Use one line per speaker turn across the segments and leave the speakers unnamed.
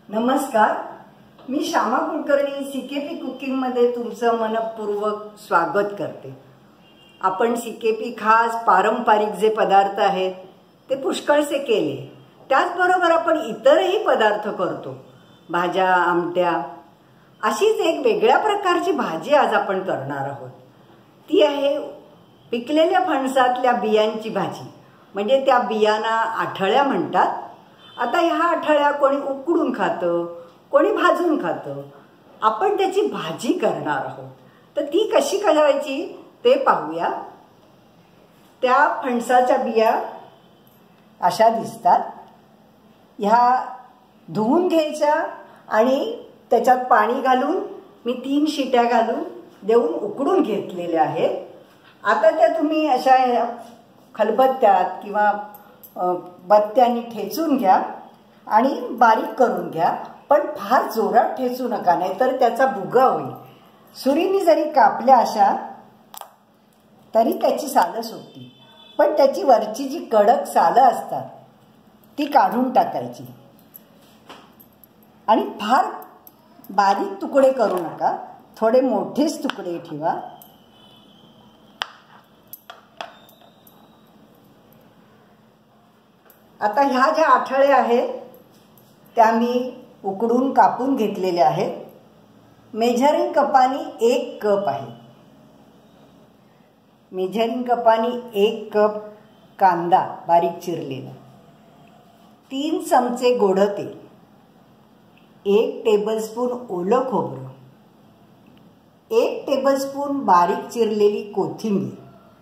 नमस्कार, मी Shyama Kulkarni CKP cooking मध्ये तुमचं मनपूर्वक स्वागत करते। आपण सीकेपी खास पारंपरिक जे पदार्थ आहेत ते पुष्कळसे केले, त्याचबरोबर आपण इतरही पदार्थ करतो। भाज्या, आमट्या, अशीच एक वेगळ्या प्रकारची भाजी आज आपण करणार आहोत। ती आहे पिकलेल्या फणसातल्या बियांची भाजी, म्हणजे त्या बियांना आठळ्या म्हणतात। आता ह्या आठळ्या कोणी उकडून खातं, कोणी भाजून खातं। आपण त्याची भाजी करणार आहोत, तर ती कशी करायची ते पाहूया। त्या फणसाच्या बिया अशा दिसतात। ह्या धुवून घ्यायच्या आणि त्याच्यात पाणी घालून मी 3 शिट्या घालून देऊन उकडून घेतलेल्या आहेत। आता त्या तुम्ही अशा खलबत्त्यात किंवा बत्त्याने ठेचून घ्या आणि बारीक करून घ्या, पण फार जोरात ठेचू नका, नाहीतर त्याचा भुगा होईल। सुरीने जरी कापल्या अशा तरी त्याची सालं सुटतील, पण त्याची वरची जी कडक सालं असतात ती काढून टाकायची आणि फार बारीक तुकडे करू नका, थोडे मोठेच तुकडे ठेवा। आता ह्या ज्या आठळ्या आहेत त्या मी उकडून कापून घेतलेल्या आहेत। मेजरिंग कपानी 1 कप आहे। मेजरिंग कपानी 1 कप कांदा बारीक चिरलेला, 3 चमचे गोड तेल, 1 टेबलस्पून ओलं खोबरं, 1 टेबलस्पून बारीक चिरलेली कोथिंबीर,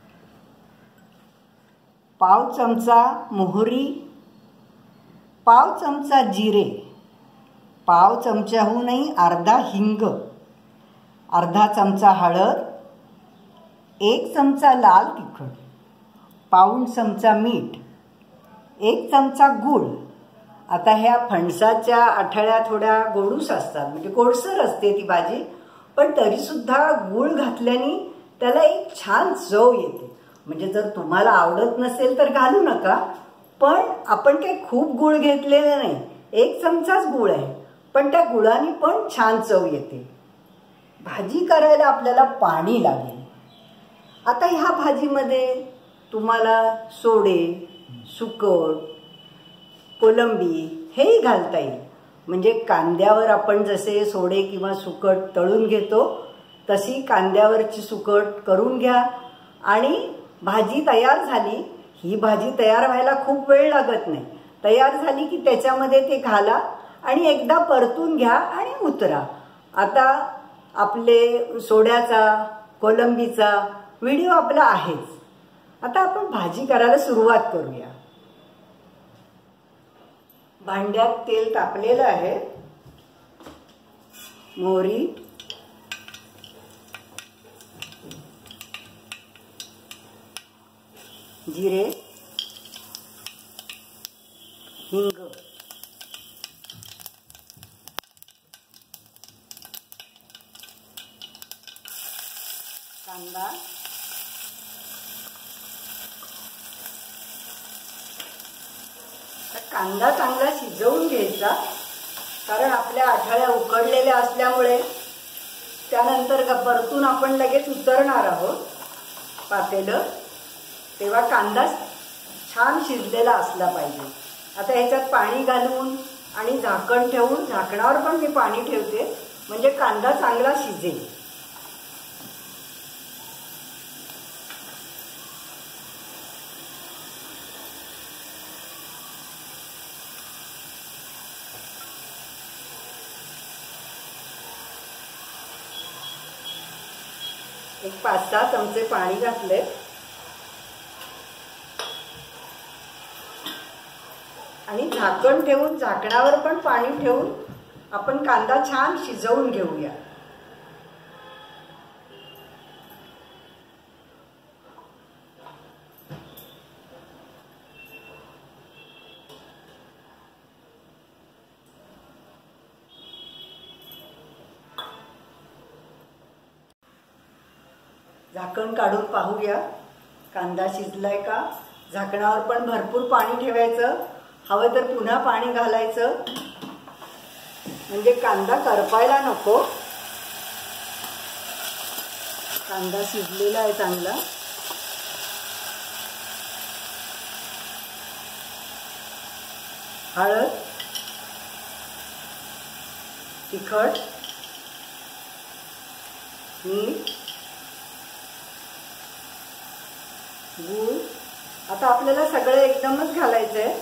पाव चमचा मोहरी, पाव चमचा जिरे, पाव चमच्याहूनही अर्धा हिंग, अर्धा चमचा हळद, 1 चमचा लाल तिखट, पाऊण चमचा मीठ, 1 चमचा गूळ। आता ह्या फणसाच्या आठळ्या थोड्या गोडूस असतात, म्हणजे गोडसर असते ती भाजी, पण तरी सुद्धा गूळ घातल्याने त्याला एक छान चव येते। म्हणजे जर तुम्हाला आवडत नसेल तर घालू नका, पण आपण काही खूप गूळ घेतलेले नाही, 1 चमचाच गूळ आहे, पण त्या गुळाने पण छान चव येते। भाजी करायला आपल्याला पाणी लागेल। आता ह्या भाजीमध्ये तुम्हाला सोडे, सुकट, कोलंबी हेही घालता येईल। म्हणजे कांद्यावर आपण जसे सोडे किंवा सुकट तळून घेतो तशी कांद्यावरची सुकट करून घ्या आणि भाजी तयार झाली। ही भाजी तयार व्हायला खूप वेळ लागत नाही। तयार झाली की त्याच्यामध्ये ते घाला आणि एकदा परतून घ्या आणि उतरा। आता आपले सोड्याचा, कोलंबीचा व्हिडिओ आपला आहेच। आता आपण भाजी करायला सुरुवात करूया। भांड्यात तेल तापलेलं आहे। मोहरी, जिरे, हिंग, कांदा, कांदा चांगला शिजवून घ्यायचा, कारण आपल्या आठळ्या उकडलेल्या असल्यामुळे त्यानंतर परतून आपण लगेच उतरणार आहोत पातेलं, तेव्हा कांदा छान शिजलेला असला पाहिजे। आता ह्याच्यात पाणी घालून आणि झाकण ठेवून, झाकणावर पण मी पाणी ठेवते म्हणजे कांदा चांगला शिजेल। एक 5-6 चमचे पाणी घातले आणि झाकण ठेवून, झाकणावर पण पाणी ठेवून आपण कांदा छान शिजवून घेऊया। झाकण काढून पाहूया कांदा शिजलाय का। झाकणावर पण भरपूर पाणी ठेवायचं, हवं तर पुन्हा पाणी घालायचं म्हणजे कांदा करपायला नको. कांदा शिजलेला आहे चांगला. हळद, तिखट, मीठ, गूळ. आता आपल्याला सगळं एकदमच घालायचं आहे.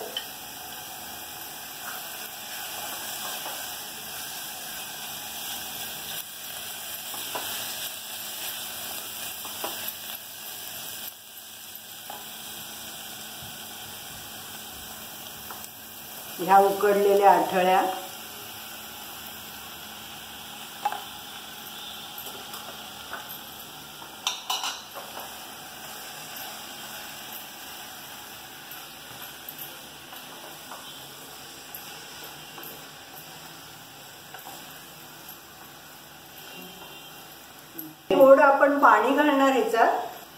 ह्या उकडलेल्या आठळ्या थोडं आपण पाणी घालणार ह्याच्यात.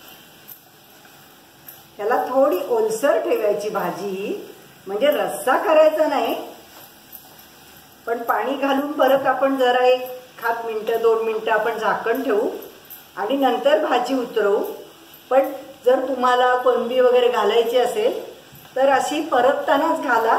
त्याला थोडी ओलसर ठेवायची भाजी ही, म्हणजे रस्सा करायचा नाही. पण पाणी घालून परत आपण जरा 1 मिनिटं 2 मिनिटं आपण झाकण ठेवू आणि नंतर भाजी उतरवू. पण जर तुम्हाला कोळंबी वगैरे घालायची असेल तर अशी परततानाच घाला.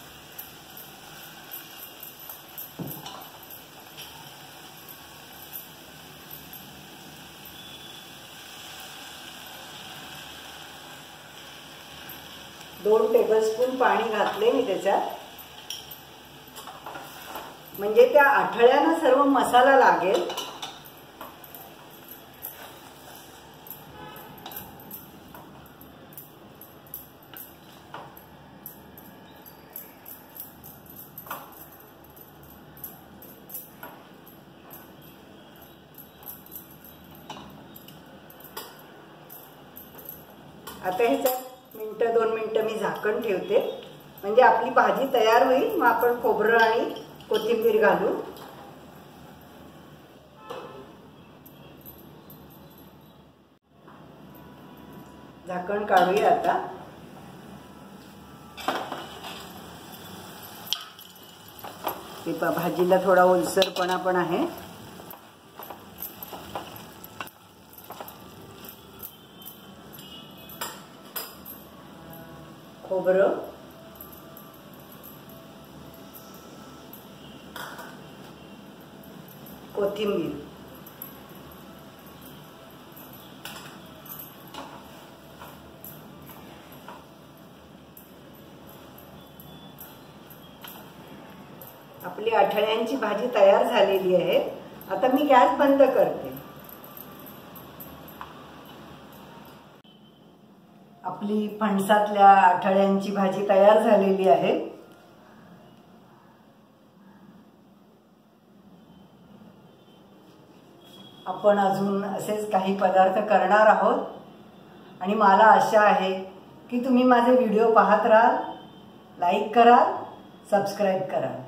दोन टेबलस्पून पाणी घातले मी त्याच्यात, म्हणजे त्या आठळ्यांना सर्व मसाला लागेल. आता ह्याच्यात 1-2 मिनिटं मी झाकण ठेवते, म्हणजे आपली भाजी तयार होईल. मग आपण खोबरं आणि कोथिंबीर घालू. झाकण काढूया आता. हे भाजीला थोडा ओलसरपणा पण आहे. खोबरं, कोथिंबीर, आपली आठळ्यांची भाजी तयार झालेली आहे. आता मी गॅस बंद करते. आपली फणसातल्या आठळ्यांची भाजी तयार झालेली आहे. आपण अजून असेच काही पदार्थ करणार आहोत आणि मला आशा आहे की तुम्ही माझे व्हिडिओ पाहत राहाल, लाईक कराल, सबस्क्राईब कराल.